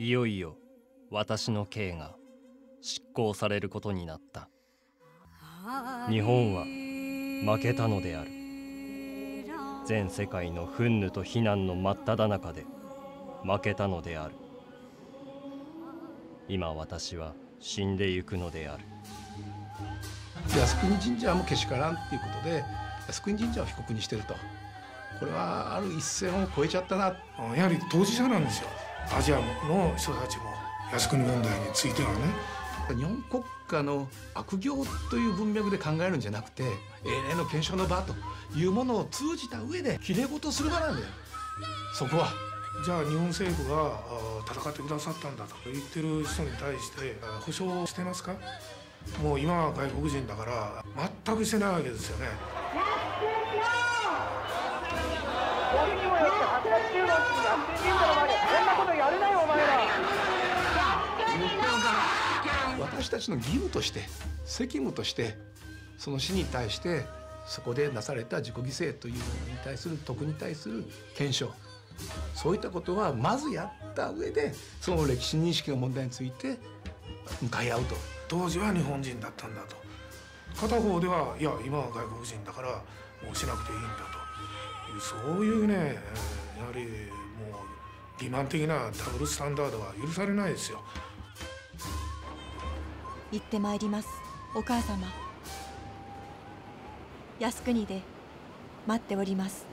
いよいよ私の刑が執行されることになった。日本は負けたのである。全世界の憤怒と非難の真っ只中で負けたのである。今私は死んでゆくのである。 靖国神社もけしからんっていうことで靖国神社を被告にしてると、これはある一線を越えちゃったな。 やはり当事者なんですよ。アジアの人たちも靖国問題についてはね。 日本国家の悪行という文脈で考えるんじゃなくて、英霊の検証の場というものを通じた上できれい事をする場なんだよ、そこは。 じゃあ日本政府が戦ってくださったんだと言ってる人に対して保証してますか？もう今は外国人だから全くしてないわけですよね。 私たちの義務として責務としてその死に対してそこでなされた自己犠牲というのに対する徳に対する検証、そういったことはまずやった上でその歴史認識の問題について向かい合うと。 当時は日本人だったんだと、片方ではいや今は外国人だからもうしなくていいんだという、そういうね、やはりもう欺瞞的なダブルスタンダードは許されないですよ。 行ってまいります、お母様。靖国で待っております。